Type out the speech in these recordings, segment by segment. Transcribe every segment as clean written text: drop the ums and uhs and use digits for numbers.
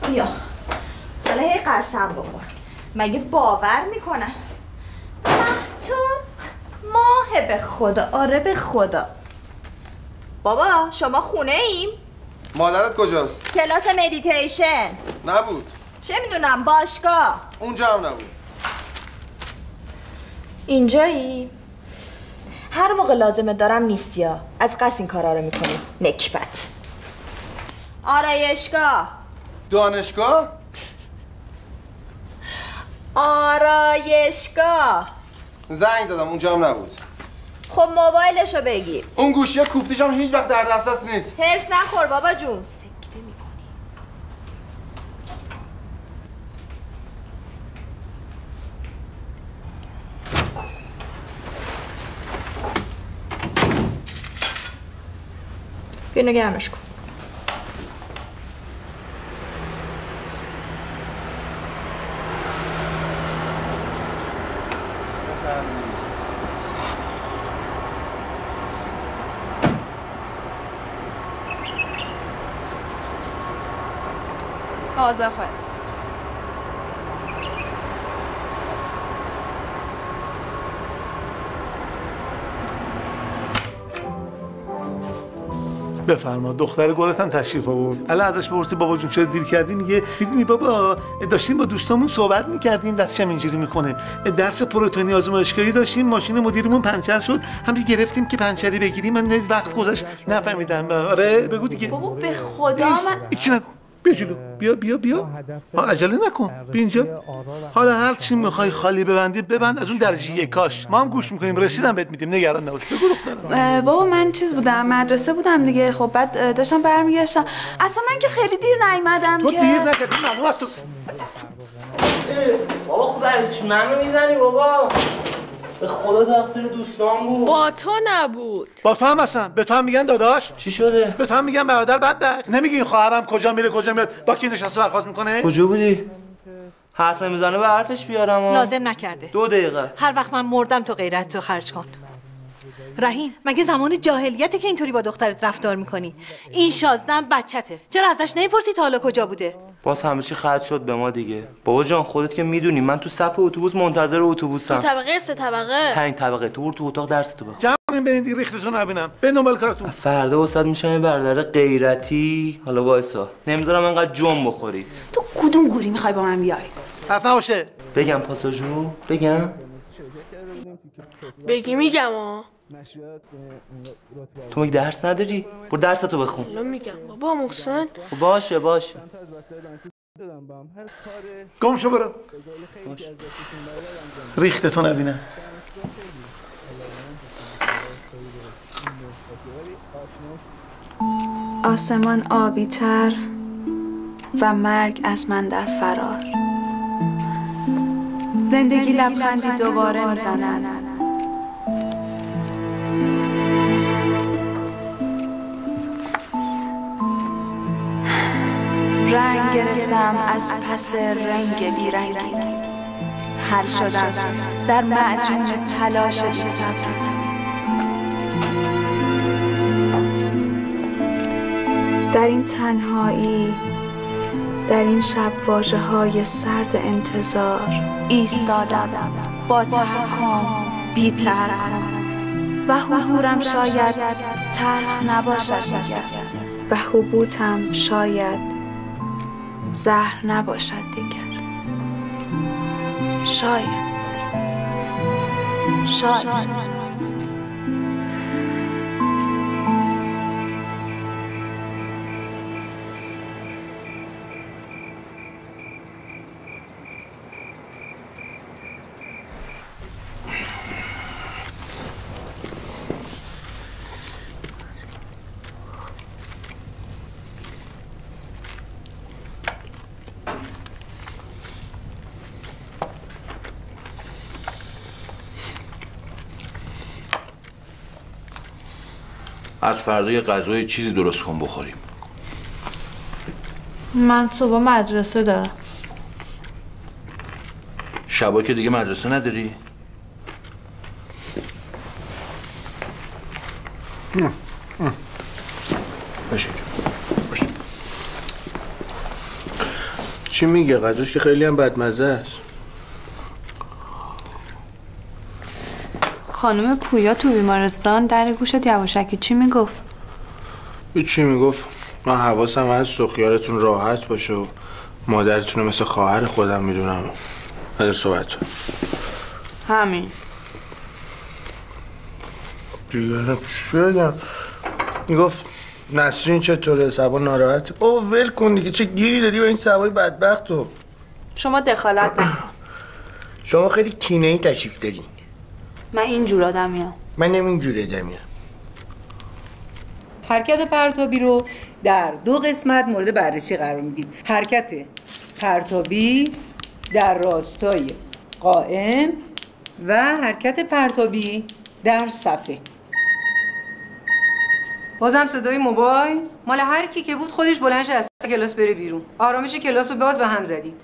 بیا حالا هی قسم بخور. مگه باور میکنن؟ تو ماه به خدا. آره به خدا. بابا شما خونه ایم؟ مادرت کجاست؟ کلاس مدیتیشن. نبود. چه میدونم باشگاه. اونجا هم نبود. اینجایی؟ هر موقع لازمه دارم نیستی ها. از قصد این کارا رو میکنی. نکبت. آرایشگاه. دانشگاه؟ آرایشگاه. زنگ زدم اونجا هم نبود. خب موبایلشو بگیر. اون گوشیه کوفتیش هم هیچ وقت در دسترس نیست. حرص نخور بابا جون. سکته میکنی. بیا نگرمش کن. آزار خواهد است. بفرما دختر گلت هم تشریف آورد. الان ازش بپرسی بابا جون چرا دیر کردی؟ میگه میدونی بابا داشتیم با دوستامون صحبت میکردیم دستش هم اینجوری میکنه. درس پروتئینی آزمایشگاهی داشتیم ماشین مدیرمون پنچر شد همین گرفتیم که پنچری بگیریم من وقت گذشت نفهمیدم. آره بگو دیگه. بابا به خدا من هیچ نگو. بیا جلو بیا عجله نکن بیا اینجا. حالا هر چی میخوای خالی ببندی ببند از اون درجه یکاش ما هم گوش میکنیم رسیدم بهت میدیم نگران نباش. بگو دخترم. بابا من چیز بودم مدرسه بودم دیگه. خب بعد داشتم برمیگشتم اصلا من که خیلی دیر نیومدم تو که دیر نکردی معلوم است تو. بابا خب برای چی منو میزنی بابا؟ به خدا تقصیر دوستان بود. با تو نبود. با تو هم هستم. به تو هم میگن داداش. چی شده؟ به تو هم میگن برادر بدبخت. نمیگی این خواهرم کجا میره کجا میاد با کی نشسته برخواست میکنه؟ کجا بودی؟ حرف نمیزنه به حرفش بیارم لازم نکرده. 2 دقیقه. هر وقت من مردم تو غیرت تو خرج کن. رحیم مگه زمان جاهلیته که اینطوری با دخترت رفتار میکنی؟ این شازده بچته. چرا ازش نمیپرسی تا حالا کجا بوده؟ باز همه چی خرج شد به ما دیگه. بابا جان خودت که میدونی من تو صف اتوبوس منتظر اتوبوسم. 2 طبقه 3 طبقه. 5 طبقه. تو اتاق درستو بخون. جمع کنین برین دیگه ریختتون نبینم. برین دنبال کارتون. فردا وسط میشم یه برادر غیرتی. حالا وایسا. نمیذارم انقدر جون بخوری. تو کدوم گوری میخوای با من بیای؟ حرف نباشه. بگم پاساژو؟ بگم؟ بگی میگم ها. تو مگه درس نداری؟ برو درستو بخون. الان میگم بابا محسن. باشه گم شو برو. ریختتون نبینم. آسمان آبی تر و مرگ از من در فرار. زندگی لبخندی دوباره میزند. رنگ گرفتم از پس رنگ بیرنگی. حل شدم در معجون تلاش بی صبر. در این تنهایی در این شب واژه‌های سرد انتظار ایستادم با تحکم بی تحکم و حضورم شاید تلخ نباشد دیگر و حبوطم شاید زهر نباشد دیگر. شاید از فردا یه غذای چیزی درست کن بخوریم. من صبح مدرسه دارم. شبا که دیگه مدرسه نداری؟ باشه اینجا باشه. چی میگه؟ غذاش که خیلی هم بدمزه است. خانم پویا تو بیمارستان در گوشت یواشکی چی میگفت؟ چی میگفت؟ من حواسم هست و خیالتون راحت باشه و مادرتون مثل خواهر خودم میدونم. از صحبت همین دیگه چی بگم؟ میگفت نسرین چطوره؟ سبا ناراحت؟ بابا ول کن دیگه، چه گیری دادی با این سبای بدبخت تو؟ شما دخالت نکن. شما خیلی کینه‌ای تشریف دارین. من اینجور آدمیم. من اینجور آدمیم. حرکت پرتابی رو در 2 قسمت مورد بررسی قرار میدیم. حرکت پرتابی در راستای قائم و حرکت پرتابی در صفحه. بازم صدای موبایل مال هر کی که بود خودش بلند شه از کلاس بره بیرون. آرامش کلاس رو باز به هم زدید.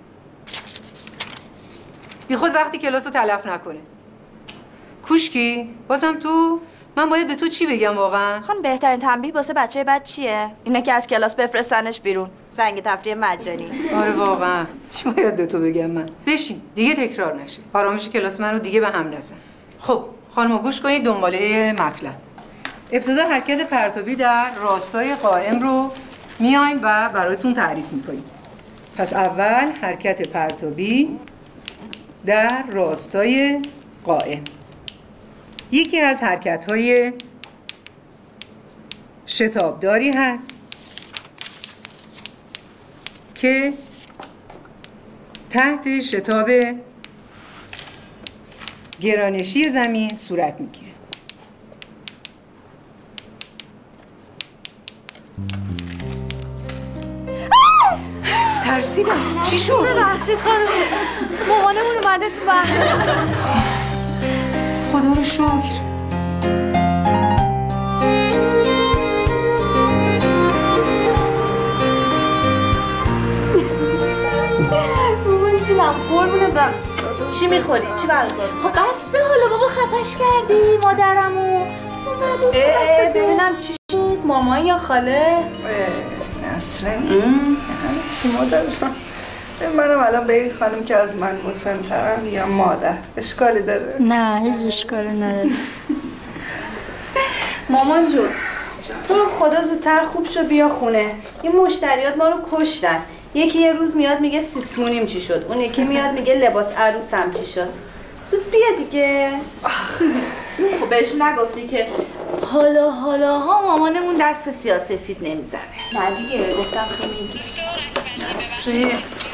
بی خود وقتی کلاس رو تلف نکنه. کوشکی بازم تو؟ من باید به تو چی بگم واقعا؟ خانم بهترین تنبیه واسه بچه بد چیه؟ اینه که از کلاس بفرستنش بیرون. زنگ تفریح مجانی. آره واقعا. چی باید به تو بگم من؟ بشین دیگه تکرار نشه. آرامش کلاس من رو دیگه به هم نزن. خب خانم‌ها گوش کنید دنباله مطلب. ابتدا حرکت پرتابی در راستای قائم رو میایم و براتون تعریف میکنیم. پس اول حرکت پرتابی در راستای قائم. یکی از حرکت‌های شتابداری هست که تحت شتاب گرانشی زمین صورت میگیره. ترسیدم. چی شد؟ ببخشید خانم، مامانمون اومده تو بحر. خدا رو شکر. مامانتونم قربونه برم. چی میخوری؟ چی برات خب بسه حالا بابا خفش کردی مادرمو. ببینم چی شد؟ مامان یا خاله؟ نسرین؟ چی مادر جان؟ منم الان به این خانم که از من مسن‌ترن یا مادر اشکالی داره؟ نه هیچ اشکالی نداره. مامان جون تو رو خدا زودتر خوب شو بیا خونه. این مشتریات ما رو کشتن. یکی یه روز میاد میگه سیسمونیم چی شد، اون یکی میاد میگه لباس عروسم چی شد. زود بیا دیگه. خب بهش نگفتی که حالا ها مامانمون دست به سیاه‌سفید نمیزنه؟ نه دیگه گفتم خیلی نسرین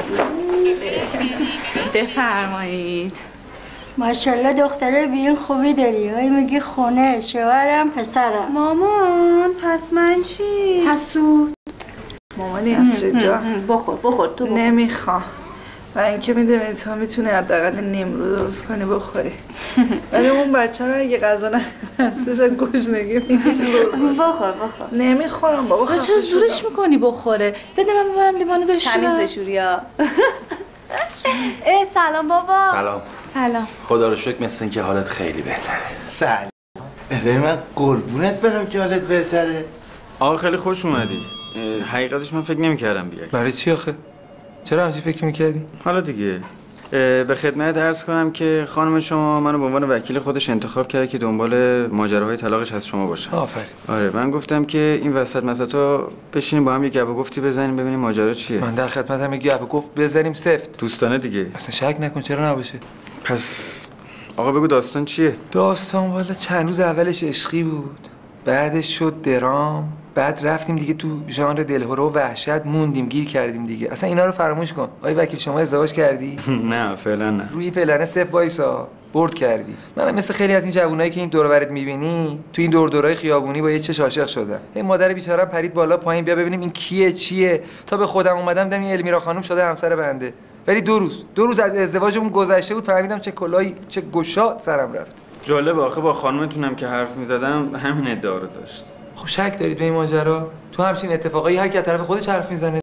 بفرمایید. ماشاءالله دختره بیرون خوبی داری. هی میگی خونه شوهرم پسرم. مامان پس من چی؟ حسود. مامانی نسرین جان بخور تو بخور. نمیخوام و اینکه میدونی تو میتونی حداقل نیم رو درست کنی بخوری، ولی اون بچه رو اگه غذا نستش گشنگی بخور نمیخورم بابا. چرا زورش میکنی بخوره؟ بده من ببرم لیوانو بشورم. تمیز بشوری ها. سلام بابا. سلام. خدا رو شکر مثل اینکه حالت خیلی بهتره. سلام. من قربونت برم که حالت بهتره. آقا خیلی خوش اومدی. حقیقتش من فکر نمی‌کردم بیای. برای چی آخه؟ چرا همچین فکر می‌کردی؟ حالا دیگه به خدمت عرض کنم که خانم شما منو به عنوان وکیل خودش انتخاب کرده که دنبال ماجراهای طلاقش از شما باشه. آفرین. آره من گفتم که این وسط مسطا بشینیم با هم یه گپ و گفتی بزنیم ببینیم ماجرا چیه. من در خدمتم، یه گپ و گفت بزنیم سفت. دوستانه دیگه. اصلا شک نکن، چرا نباشه. پس آقا بگو داستان چیه؟ داستان والا چند روز اولش عشقی بود، بعدش شد درام، بعد رفتیم دیگه تو ژانر دلهره و وحشت موندیم، گیر کردیم دیگه. اصلا اینا رو فراموش کن. آی وکیل شما ازدواج کردی؟ نه فعلا نه. روی فعلا صفر وایسا، برد کردی. من مثل خیلی از این جوونایی که این دور و برت میبینی تو این دورای خیابونی با یه چش عاشق شدم. این مادر بیچاره‌ام پرید بالا پایین بیا ببینیم این کیه چیه، تا به خودم اومدم دیدم این المیرا خانم شده همسر بنده. ولی دو روز از ازدواجمون گذشته بود فهمیدم چه کلاهی چه گشاد سرم رفت. جالب آخه با خانمتونم که حرف میزدم همین ادعا رو داشت. خب شک دارید به این ماجرا؟ تو همچین اتفاقایی هر کی از طرف خودش حرف میزنه.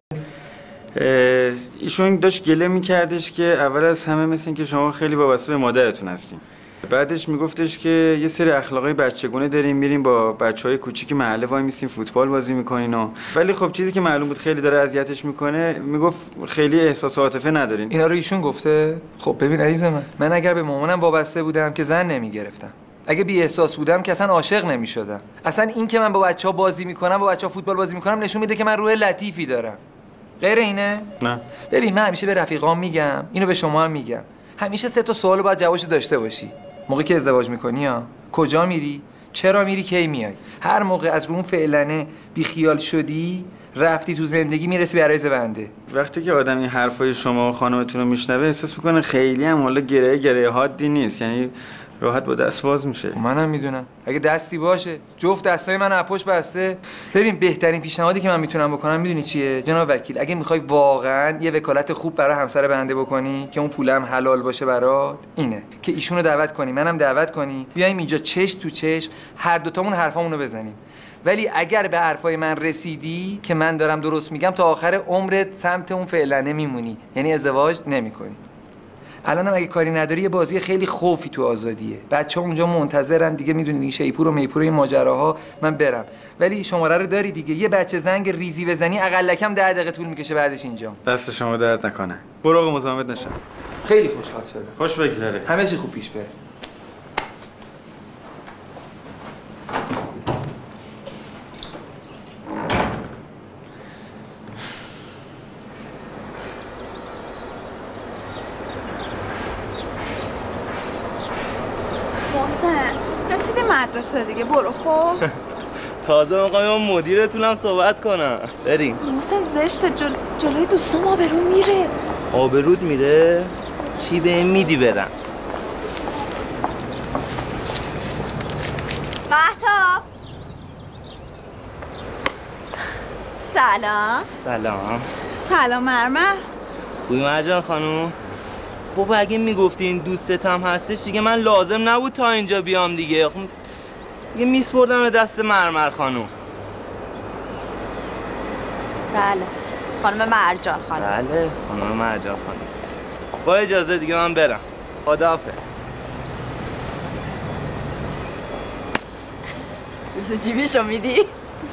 ایشون داشت گله میکردش که اول از همه مثل این که شما خیلی وابسته به مادرتون هستین. بعدش میگفتش که یه سری اخلاقای بچگونه داریم، میریم با بچهای کوچیک محله وای میسیم فوتبال بازی میکنین ولی خب چیزی که معلوم بود خیلی داره اذیتش میکنه، میگفت خیلی احساس و عاطفه ندارین. اینا رو ایشون گفته؟ خب ببین عزیز من اگر به مامانم وابسته بودم که زن نمیگرفتم، اگه بی احساس بودم که اصلا عاشق نمیشدم. اصلا این که من با بچه‌ها بازی میکنم، با بچه‌ها فوتبال بازی میکنم نشون میده که من روح لطیفی دارم. غیر اینه؟ نه. ببین من همیشه به رفیقام میگم، اینو به شما هم میگم، همیشه 3 تا سوالو باید جوابشو داشته باشی. موقعی که ازدواج میکنی کجا میری؟ چرا میری؟ کی میای؟ هر موقع از رو اون فعلنه بی خیال شدی، رفتی تو زندگی میرسی به عرایز بنده. وقتی که آدم این حرفای شما و خانمتون رو میشنوه احساس میکنه خیلی هم حالا گره حادی نیست، یعنی راحت با دست باز میشه. منم میدونم اگه دستی باشه، جفت دستای من از پشت بسته. ببین بهترین پیشنهادی که من میتونم بکنم میدونی چیه جناب وکیل؟ اگه میخوای واقعا یه وکالت خوب برای همسر بنده بکنی که اون پولم حلال باشه برات، اینه که ایشونو دعوت کنی، منم دعوت کنی، بیایم اینجا چش تو چش هر دوتامون حرفامونو بزنیم. ولی اگر به حرفای من رسیدی که من دارم درست میگم، تا آخر عمرت سمت اون فعلنه میمونی، یعنی ازدواج نمیکنی. الانم اگه کاری نداری یه بازی خیلی خوفی تو آزادیه، بچه‌ها اونجا منتظرن دیگه، میدونی دیگه شیپور و میپور این ماجراها، من برم. ولی شماره رو داری دیگه، یه بچه زنگ ریزی بزنی اقلکم 10 دقیقه طول میکشه بعدش اینجا. دست شما درد نکنه. برو مزاحمت نشم. خیلی خوشحال شدم. خوش بگذره. همه چی خوب پیش بره. رسیدی مدرسه دیگه، برو. خب تازه میخوام مدیرتونم صحبت کنم. بریم. محسن زشته، جلوی دوستام آبرو میره. آبرود میره؟ چی به میدی برم؟ مهتاب سلام. سلام مرمر. خوبی مرجان خانوم؟ بابا اگه میگفتی این دوستت هم هستش دیگه من لازم نبود تا اینجا بیام دیگه. خب دیگه میسپردم به دست مرمر خانوم. بله خانم مرجان خانوم. بله خانم مرجان خانوم. با اجازه دیگه من برم. خداحافظ. دو جیبیشو میدی؟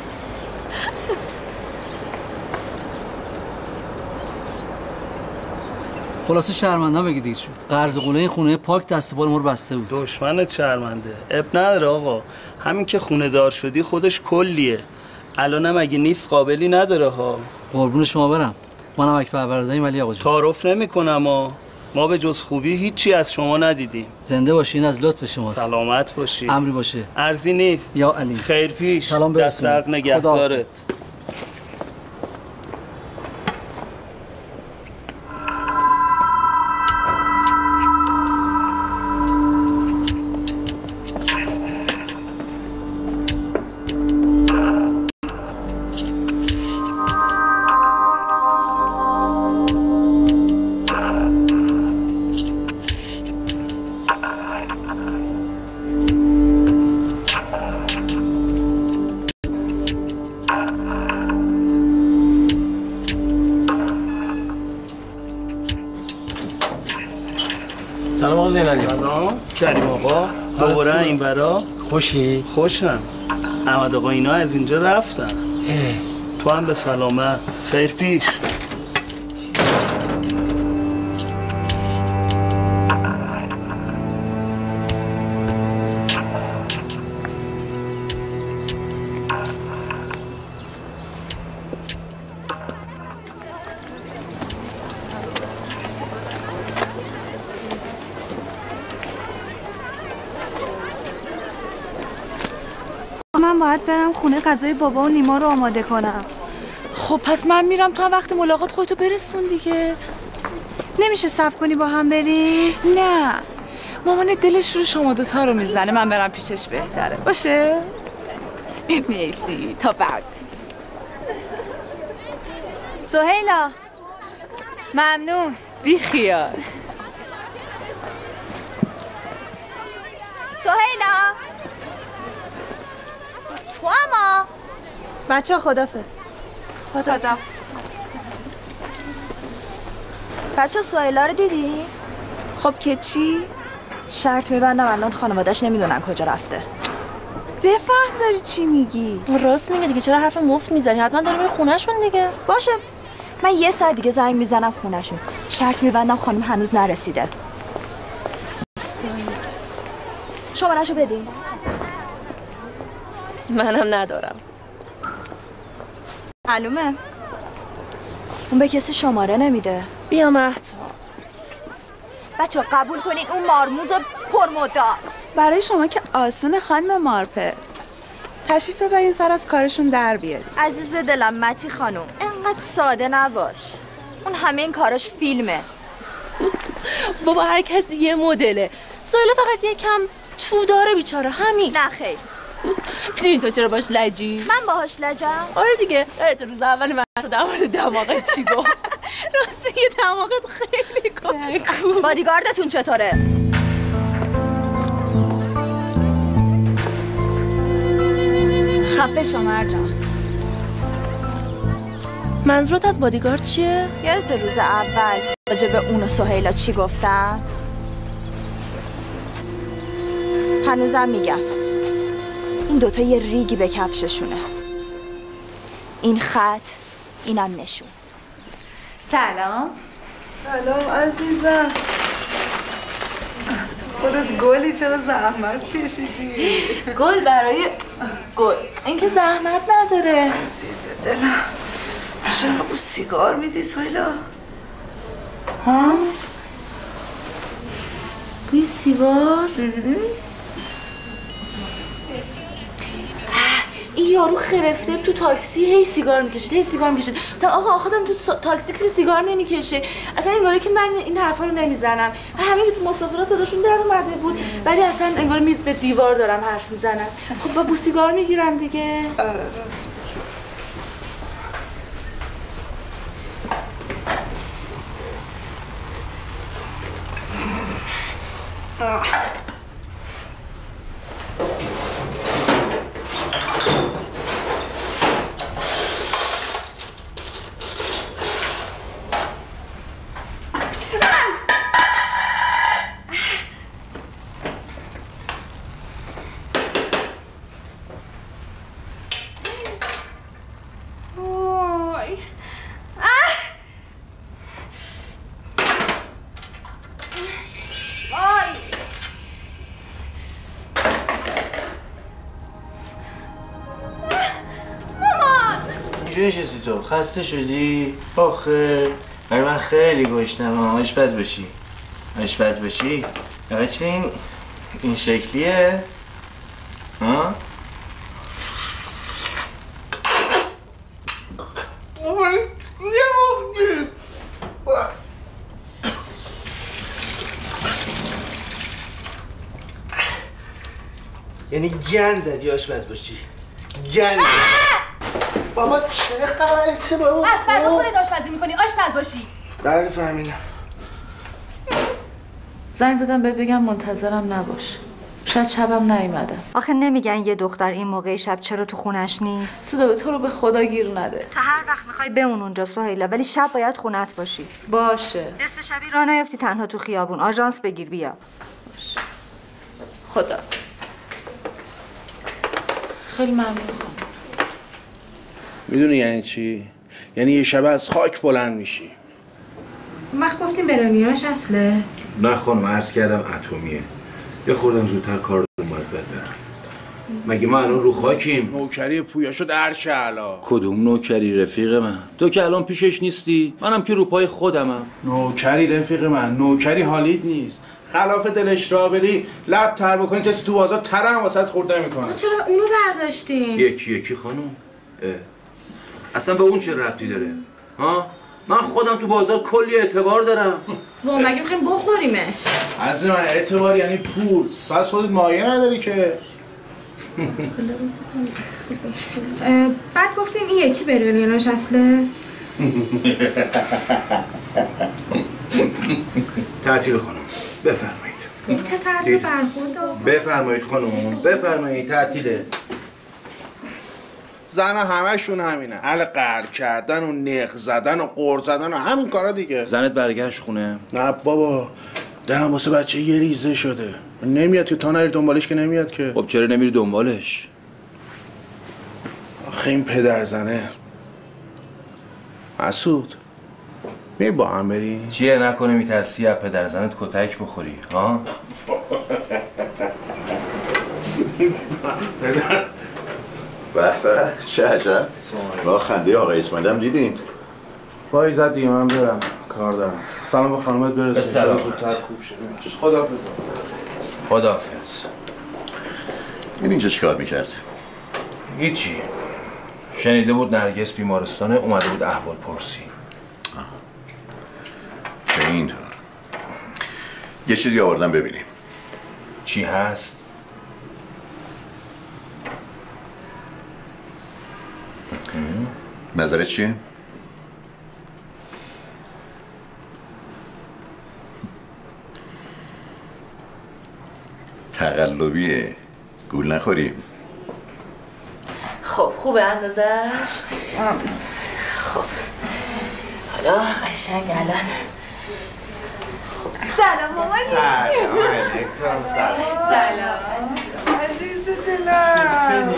خلاصه شرمنده بگی دیر شد. قرض قوله این خونه پاک دست بال ما رو بسته بود. دشمنت شرمنده. اب نداره آقا. همین که خونه دار شدی خودش کلیه. الانم اگه نیست قابلی نداره ها. قربون شما برم. منم اکبر برادریم ولی آقا جون. تعارف نمی‌کنم ما به جز خوبی هیچی از شما ندیدیم. زنده باشین، از لطف شماست. سلامت باشی. امری باشه. ارزی نیست. یا علی. خیر پیش. سلام دست حق نگهدارت. سلام آقا زینالی. سلام کریم آقا. دوباره این برا خوشی؟ خوشم. احمد آقا اینا از اینجا رفتن. تو هم به سلامت. خیر پیش. من باید برم خونه غذای بابا و نیما رو آماده کنم. خب پس من میرم، تو هم وقت ملاقات خودتو برسون دیگه. نمیشه صبر کنی با هم بریم؟ نه مامان دلش رو شما دوتا رو میزنه، من برم پیشش بهتره باشه؟ میسی تا بعد. سهیلا ممنون. بی خیال. سهیلا تو اما بچه ها خدافظ. خدافظ. بچه ها سهیلا رو دیدی؟ خب که چی؟ شرط میبندم الان خانواده‌اش نمیدونن کجا رفته. بفهم داری چی میگی؟ راست میگه دیگه، چرا حرف مفت میزنی؟ حتما داری میری خونه‌شون دیگه. باشه، من یه ساعت دیگه زنگ میزنم خونه‌شون. شرط میبندم خانم هنوز نرسیده. شماره‌شو بدین. منم ندارم. معلومه. اون به کسی شماره نمیده. بیا مهتاب. بچه‌ها قبول کنین اون مارموز پرمدعاست. برای شما که آسون خانم مارپه. تشریف ببرین سر از کارشون در بیارین. عزیز دلم متی خانم، انقدر ساده نباش. اون همه این کاراش فیلمه. بابا هر کسی یه مدله. سهیلا فقط یکم تو داره بیچاره، همین. نه خیر. میدونی تو چرا باش لجی؟ من باهاش لجم؟ آره دیگه. تو روز اول من تو در مورد دماغت چی گفت؟ راستی دماغت خیلی خوبه. بادیگاردتون چطوره؟ خفه شو مرجان. منظورت از بادیگارد چیه؟ یادت روز اول راجع به اون و سهیلا چی گفتم؟ هنوزم میگم این دوتا یه ریگی به کفششونه. این خط، اینم نشون. سلام. سلام عزیزم. تو خودت گلی، چرا زحمت کشیدی؟ گل برای گل، این که زحمت نداره. عزیز دلم، تو چرا بو سیگار میدی سهیلا؟ ها؟ بوی سیگار؟ این یارو خرفته تو تاکسی هی سیگار میکشید تا آقا خودم تو تاکسی که سیگار نمیکشه. اصلا انگاره که من این حرفا رو نمیزنم. همین تو مسافرها صداشون در اومده بود، ولی اصلا انگار به دیوار دارم حرف میزنم. خب با بو سیگار میگیرم دیگه. آره راست میگی. نشستی تو؟ خسته شدی؟ آخه برای من خیلی گشنمه. آشپز باشی؟ آقا چه این شکلیه؟ ها؟ یعنی گند زدی آشپز باشی؟ گند بابا چه خبرته بابا؟ از فردا خودت آشپزی میکنی، آشپز باشی. بله فهمیدم. زنگ زدم بهت بگم منتظرم نباش. شاید شبم نیومدم. آخه نمیگن یه دختر این موقع شب چرا تو خونش نیست؟ سودا به تو رو به خدا گیر نده. تو هر وقت میخوای بمون اونجا سهیلا، ولی شب باید خونت باشی. باشه. نصف شبی راه نیفتی تنها تو خیابون. آژانس بگیر بیا. باشه. خدا. خیلی ممنون خانم. میدونی یعنی چی؟ یعنی یه شب از خاک بلند میشی. وقت گفتیم برانیاش اصله؟ نه خانم، عرض کردم اتمیه. یه خوردم زودتر کار دارم باید برم. مگه ما الان رو خاکیم؟ نوکری پویا شد عرش اعلا. کدوم نوکری رفیق من؟ تو که الان پیشش نیستی، منم که رو پای خودمم. نوکری رفیق من، نوکری حالیت نیست. خلاف دلش را بری لب تر بکنی کسی تو بازار ترم واسط خورده میکنه. چرا اونو برداشتیم؟ یکی خانم. اصلا به اون چه ربطی داره؟ ها؟ من خودم تو بازار کلی اعتبار دارم. وا مگه میخوایم بخوریمش؟ از من اعتبار یعنی پول. بس خودت مایه نداری که. بعد گفتیم این یکی برانیاش اصله؟ تعطیل خانم بفرمایید. این چه طرز برخورد؟ بفرمایید خانم بفرمایید تعطیله. زن همشون همینه، اهل قهر کردن و نق زدن و قرض زدن و همین کارا دیگه. زنت برگشت خونه؟ نه بابا، دلم واسه بچه یه ریزه شده. نمیاد که تا نری دنبالش که نمیاد که. خب چرا نمیری دنبالش؟ آخه این پدرزنه. مسعود می با هم بریم؟ چیه نکنه میترسی از پدرزنت کتک بخوری ها؟ به به چه عجب. با خنده آقای اسماعیلم دیدین؟ با ایزد دیگه من برم کار دارم. سلام به خانمت برسون. سلام. زودتر خوب شد. خداحافظ. خداحافظ. این اینجا چیکار میکرد؟ هیچی. شنیده بود نرگس بیمارستانه اومده بود احوال پرسی. چه اینطور؟ یه چیزی آوردم ببینیم. چی هست؟ نظرت چیه؟ تقلبیه. گول نخوریم. خب خوبه اندازش؟ خب حالا قشنگ الان سلام مامانی. سلام علیکم. سلام عزیز دلم.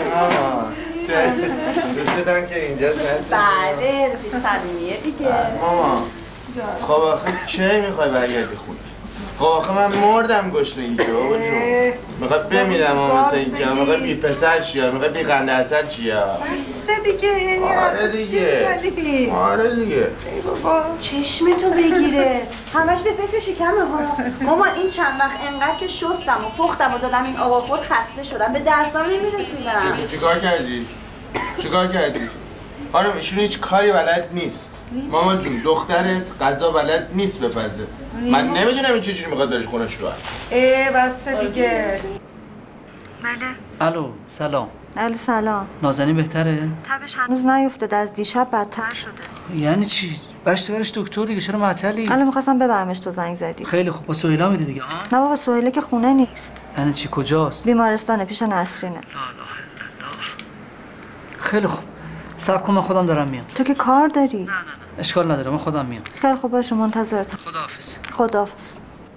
دوست دارم که اینجاست هست. بله رفیق صمیمیه دیگه. ماما خب آخه چه میخوای برگردی خونه؟ خب آخه من مردم گشنه اینجا بابا جون. میخوای بمیرم مثلا اینجا. میخوای بی پسر چیا؟ میخوای بی قنده اثر چیا؟ بسته دیگه. آره دیگه. آره دیگه. ای بابا چشمتو بگیره. همش به فکر شکمه ها. ماما این چند وقت انقدر که شستم و پختم و دادم این آقا خورد خسته شدم. به درسام نمیرسیدم. چیکار کردی؟ چیکار کردی؟ خانم ایشون هیچ کاری بلد نیست. مامان جون دخترت غذا بلد نیست بپزه. من نمیدونم این چجوری میخواد برش خونش رو. بسته دیگه. بله. الو سلام. الو سلام. نازنین بهتره؟ تبش هنوز نیفتاده، از دیشب بدتر شده. یعنی چی؟ برش دکتر دیگه، چرا معطلی؟ الان می‌خواستم ببرمش، تو زنگ زدی. خیلی خوب. با سهیلا میدی دیگه ها؟ نه بابا سهیلا که خونه نیست. یعنی چی کجاست؟ بیمارستانه پیش نسرینه. خیلی خوب. صبر کن من خودم دارم میام. تو که کار داری. نه اشکال نداره من خودم میام. خیلی خوب باشه منتظرتم. خداحافظ. خداحافظ.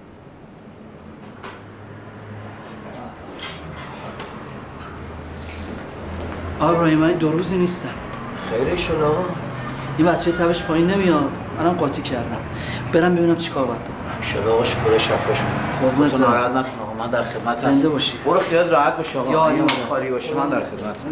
ابراهیم من 2 روزی نیستم. خیرشون آقا. این بچه تبش پایین نمیاد. منم قاطی کردم. برم ببینم چیکار باید بکنم. شده آقا خدا شفا شد. خودتون ناراحت نکن آقا من در خدمت هستم. زنده باشی. برو خیالت راحت باشه آقا. یا کاری باشه من در خدمتم.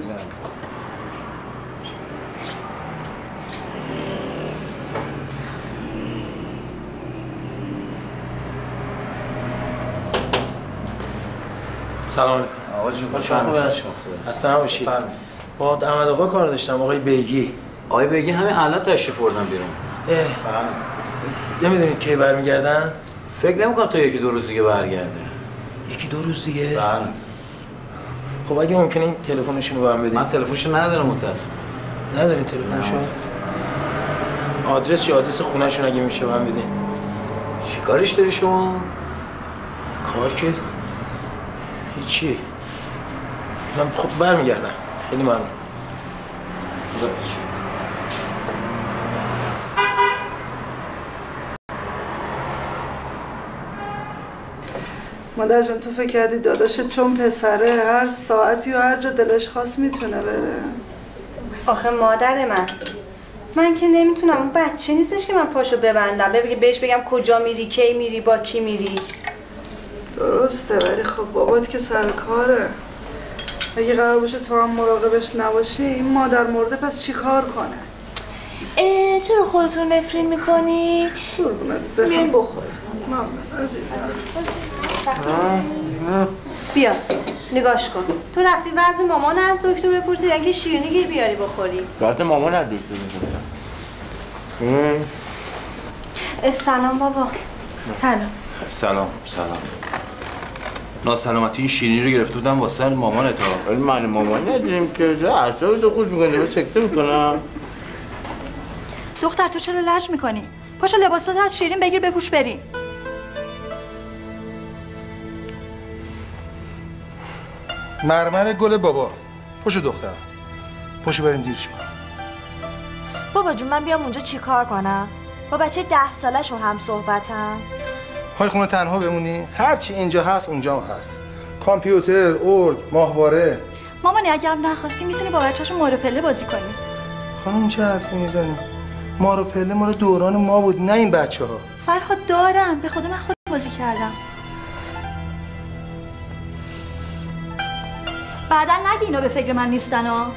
سلام علیکم. آقا جون خوبه. اصلا باشید. با احمد آقا کار داشتم. آقای بیگی. آقای بیگی همین الان تشریف بردن بیرون. نمیدونید کی برمیگردن؟ فکر نمی‌کنم تا 1-2 روز دیگه برگرده. 1-2 روز دیگه؟ بله. خب اگه ممکنه این تلفنشون رو بهم بدید. من تلفنشو ندارم متاسفم. ندارین تلفنشو؟ آدرس چی؟ آدرس خونه‌شون اگه میشه بهم بدین. چی کارش داری شما؟ کار که هیچی. من خب برمیگردم. خیلی ممنون. مادر جان تو فکر کردی داداشت چون پسره هر ساعتی و هر جا دلش خواست میتونه بره؟ آخه مادر من که نمیتونم، اون بچه نیستش که من پاشو ببندم بهش بگم کجا میری، کی میری، با کی میری. درسته ولی خب بابات که سر کاره. اگه قرار باشه تو هم مراقبش نباشی این مادر مرده پس چی کار کنه؟ چرا خودتون نفرین میکنی؟ بیاین بخوریم. ممنون عزیزم. بیا نگاش کن. تو رفتی وضع مامان از دکتر بپرسی یا اینکه شیرینی گیر بیاری بخوری؟ وقت مامان از دکتر میگم. سلام بابا. سلام. سلام. ناسلامتی این شیرینی رو گرفته بودم واسه مامانت ها. ولی من مامان نداریم که جا اعصابی تو خود میکنی سکته میکنم. دختر تو چرا لج میکنی؟ پاشو لباسات از شیرین بگیر بپوش بریم. مرمر گل بابا. پاشو دخترم. پاشو بریم دیرش کنم. بابا جون من بیام اونجا چی کار کنم؟ با بچه 10 سالش رو هم صحبتم. پای خونه تنها بمونی؟ هرچی اینجا هست اونجا هم هست. کامپیوتر، ارد، ماهواره. مامانی اگه هم نخواستی میتونی با بچه‌شون مارو پله بازی کنی. خانم چه حرفی میزنی؟ مارو پله مال دوران ما بود، نه این بچه‌ها. فرهاد دارن، به خدا من خودم بازی کردم. بعدا نگی اینا به فکر من نیستن ها.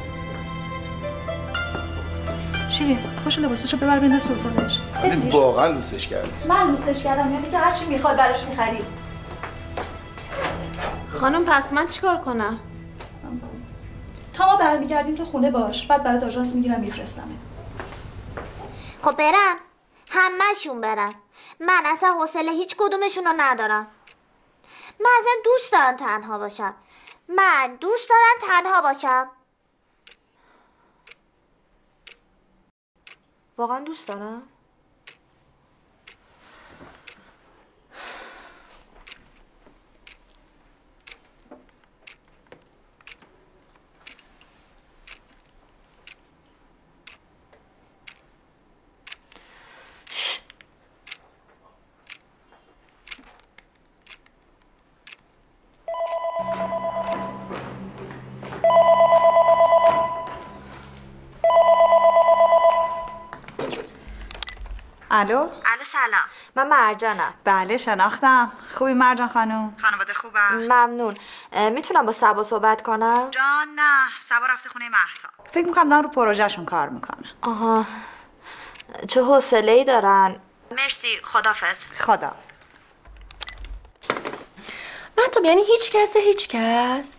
شیرین پاشو لباسشو ببر بنداز تو اتاقش. واقعا لوسش کردی. من لوسش کردم، یعنی که هر چی میخواد براش میخری. خانم پس من چیکار کنم؟ تا ما برمیگردیم تو خونه باش، بعد برات آژانس میگیرم میفرستمت. خب برن، همه‌شون برن. من اصلا حوصله هیچ کدومشون رو ندارم. من اصلا دوست دارم تنها باشم. من دوست دارم تنها باشم. واقعا دوست دارم. الو؟ الو سلام، من مرجانم. بله شناختم. خوبی مرجان خانم؟ خانواده خوبم؟ ممنون. میتونم با صبا صحبت کنم؟ جان نه، صبا رفته خونه مهتاب. فکر میکنم دارن رو پروژهشون کار میکنن. آها، چه حوصله‌ای دارن. مرسی، خدافظ. خدافظ. مهتاب یعنی هیچ کس؟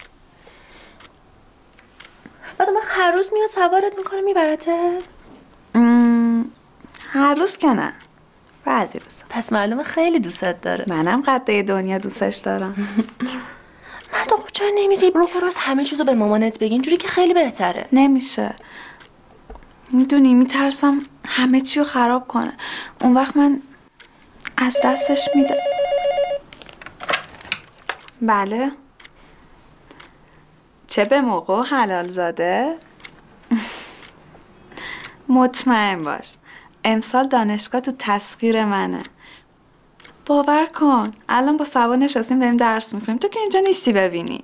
بعد من هر روز میاد سوارت میکنه میبرتت؟ هر روز که نه، بعضی روز. پس معلومه خیلی دوستت داره. منم قده دنیا دوستش دارم. مهتاب چرا نمیری برو راست همه چیزو به مامانت بگی، اینجوری که خیلی بهتره. نمیشه، میدونی میترسم همه چی رو خراب کنه، اون وقت من از دستش میده. بله چه به موقع حلال زاده. مطمئن باش امسال دانشگاه تو تسخیر منه. باور کن الان با سبا نشستیم داریم درس میخونیم، تو که اینجا نیستی ببینی.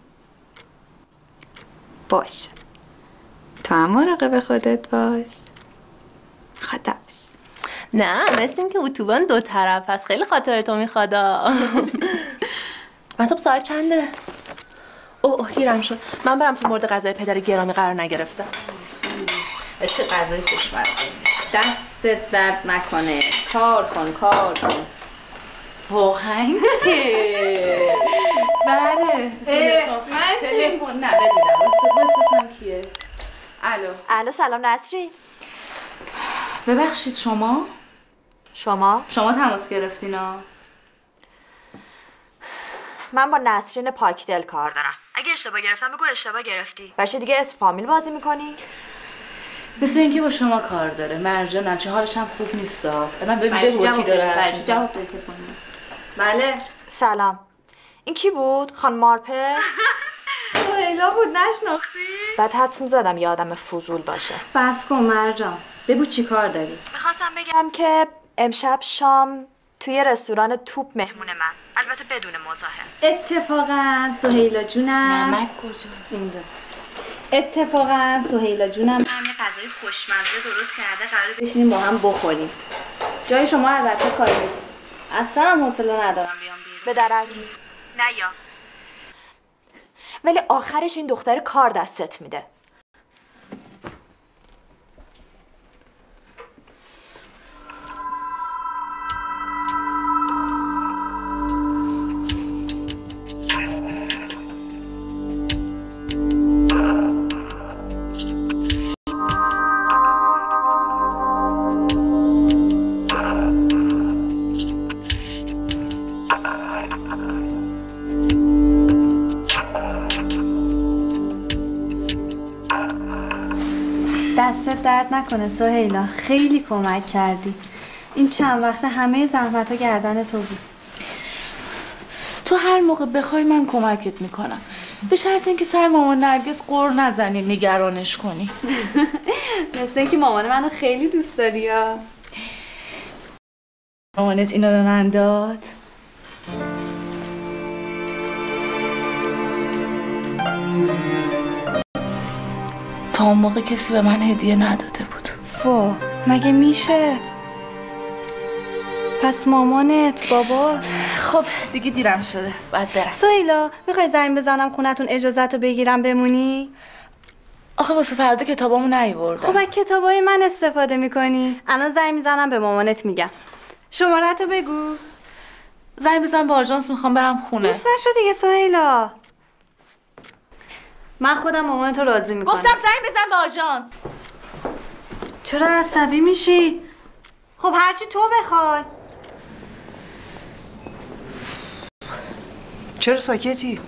باش تو هم مراقب خودت باش. خداحافظ. نه مثل این که اتوبان دو طرف هست، خیلی خاطر تو میخوادا. مهتاب ساعت چنده؟ اوه دیرم شد، من برم تو مورد غذای پدر گرامی قرار نگرفتم. چه غذای خوشمزه. دستت درد نکنه، کار کن. واقعا که بله. من تلفن نه بدیدم واسه کیه؟ الو سلام نسرین. ببخشید شما تماس گرفتینا؟ من با نسرین پاکدل کار دارم. اگه اشتباه گرفتم بگو اشتباه گرفتی. باشه دیگه اسم فامیل بازی میکنی؟ مثل اینکه با شما کار داره. مرجانم چه حالش هم خوب نیستا. من بگو کی داره. جواب بده. بله سلام. این کی بود؟ خانم مارپه؟ لیلا بود، نشناختی؟ بعد حدس می‌زدم یه آدم فضول باشه. بس کن مرجان، بگو چی کار داری؟ میخواستم بگم که امشب شام توی رستوران توپ مهمون من، البته بدون مزاحم. اتفاقا سهیلا جونم نمک کجاست؟ اتفاقا سهیلا جونم من یه غذای خوشمزه درست کرده، قراره بشینیم با هم بخوریم. جای شما البته خالی. اصلا هم حوصله ندارم بیام بیرون. به درک نیا. ولی آخرش این دختر کار دستت میده. دستت درد نکنه سهیلا، خیلی کمک کردی. این چند وقت همه زحمت ها گردن تو بود. تو هر موقع بخوای من کمکت میکنم، به شرط اینکه سر مامان نرگس قر نزنی نگرانش کنی. مثل اینکه مامان منو خیلی دوست داری. مامانت اینو به من داد؟ تا اون موقع کسی به من هدیه نداده بود. وا مگه میشه؟ پس مامانت بابا. خب دیگه دیرم شده باید برم. سهیلا میخوای زنگ بزنم خونتون اجازت رو بگیرم بمونی؟ آخه واسه فردا کتابامو نیاوردم. خب از کتابای من استفاده میکنی. الان زنگ میزنم به مامانت میگم. شماره‌تو بگو. زنگ بزن به آژانس، میخوام برم خونه. دوست نشو دیگه سهیلا. من خودم مامانتو راضی میکنم. گفتم زنگ بزن به آژانس. چرا عصبی میشی؟ خب هرچی تو بخوای. چرا ساکتی؟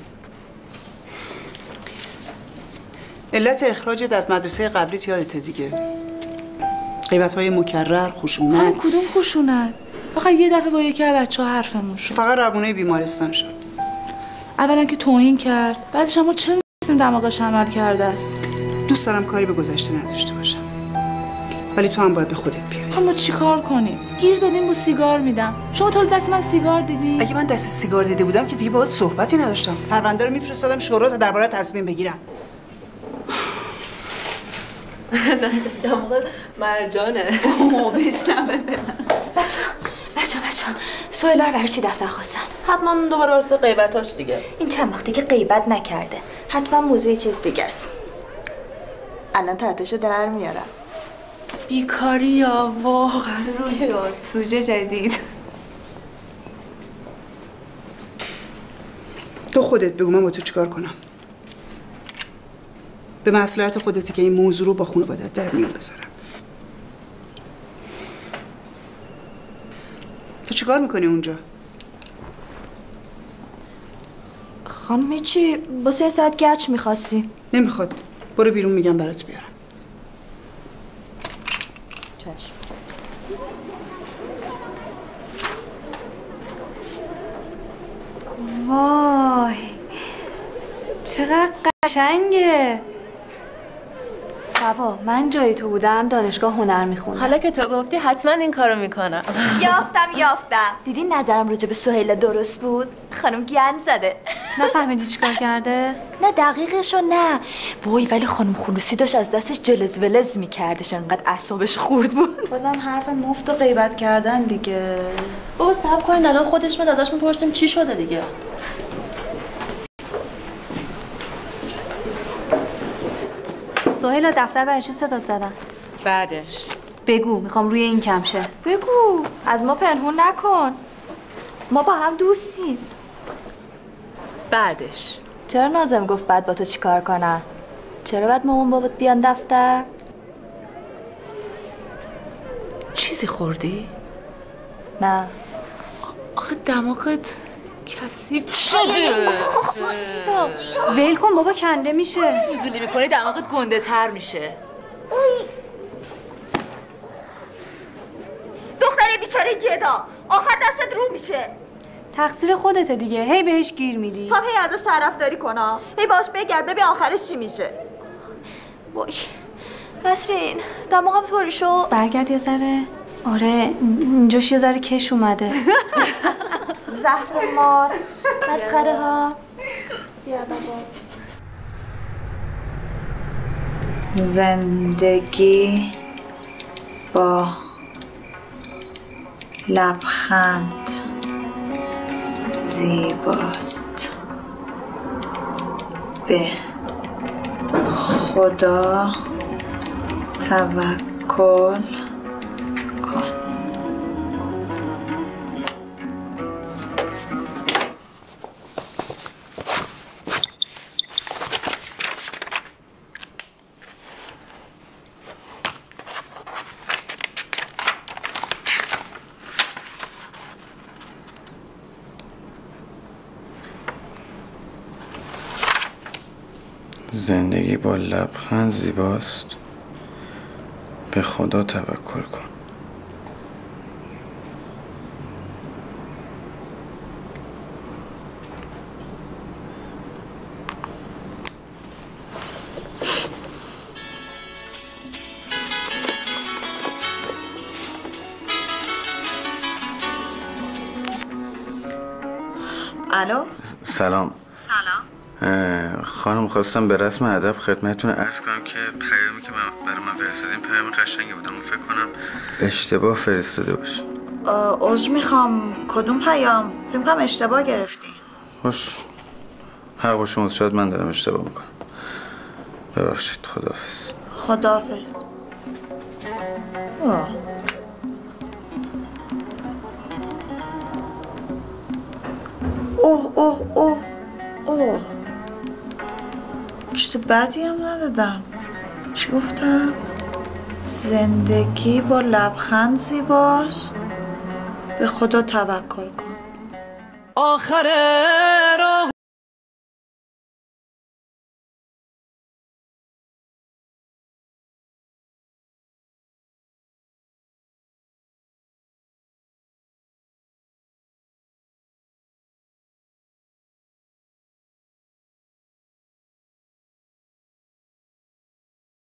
علت اخراجت از مدرسه قبلیت یادته دیگه. غیبت‌های مکرر، خشونت. کدوم خشونت؟ فقط یه دفعه با یکی از بچه‌ها حرفمون شد. فقط روونه بیمارستان شد. اولا که توهین کرد، بعدش اما چه می‌دونیم دماغش عمل کرده است. دوست دارم کاری به گذشته نداشته باشم. ولی تو هم باید به خودت بیای. خب ما چیکار کنیم؟ گیر دادیم با سیگار میدم. شما تا دست من سیگار دیدی؟ اگه من دست سیگار دیده بودم که دیگه باهات صحبتی نداشتم. پرونده رو میفرستادم شورا تا درباره تصمیم بگیرم. نه دماغ مرجانه. بشنوه بچه سهیلا رو برای چی دفتر خواستن؟ حتما دوباره واسه غیبتاش دیگه. این چند وقتی که غیبت نکرده، حتما موضوع چیز دیگه است. الان تحتشو در میارم. بیکاری یا واقعا شروع شد. سوژه جدید. تو خودت بگو من با تو چیکار کنم. به مصلحت خودتی که این موضوع رو با خانواده‌ات در میون بذارم. تو چیکار میکنی اونجا؟ خانم چی؟ با 3 ساعت گچ میخواستی؟ نمیخواد. برو بیرون میگم برات بیارم. چشم. وای چقدر قشنگه. سبا من جای تو بودم دانشگاه هنر میخوندم. حالا که تو گفتی حتما این کارو میکنم. یافتم. دیدی نظرم راجع به سهیلا درست بود؟ خانم گند زده. نفهمیدی چیکار کرده؟ نه دقیقشو نه. وای ولی خانم خلوصی داشت از دستش جلز ولز میکردش، انقدر اعصابش خورد بود. بازم حرف مفت و غیبت کردن دیگه. بابا صبر کنید الان خودش میاد ازش میپرسیم چی شده دیگه. سهیلا دفتر برای چی صدات زدن؟ بعدش بگو میخوام روی این کم شه. بگو از ما پنهون نکن، ما با هم دوستیم. بعدش چرا نازم گفت بعد با تو چی کار کنم؟ چرا باید مامان بابات بیان دفتر؟ چیزی خوردی؟ نه. آخه دماغت کثیف شده. ول کن بابا کنده میشه. فضولی میکنی دماغت گنده تر میشه. دختره بیچاره گدا آخر دستت رو میشه. تقصیر خودته دیگه، هی بهش گیر میدی. تا هی ازش طرفداری کنم، هی باش بگرد ببین آخرش چی میشه. وای نسرین دماغم طوری شد. برگرد یه ذره. آره اینجاش یه ذره کش اومده. زهر مار مسخره ها. بیا بابا. زندگی با لبخند زیباست. به خدا توکل کن. زندگی با لبخند زیباست. به خدا توکل کن. الو سلام. سلام خانم خواستم به رسم ادب خدمتتون عرض کنم که پیامی که برای من فرستادین پیام قشنگی بودم و فکر کنم اشتباه فرستاده باشه. عذر میخوام، کدوم پیام؟ فکر کنم اشتباه گرفتی. خوش حق با شما، شاید من دارم اشتباه میکنم. ببخشید. خداحافظ. خداحافظ. اوه چیز بدی هم ندادم. چی گفتم؟ زندگی با لبخند زیباست، به خدا توکل کن. آخر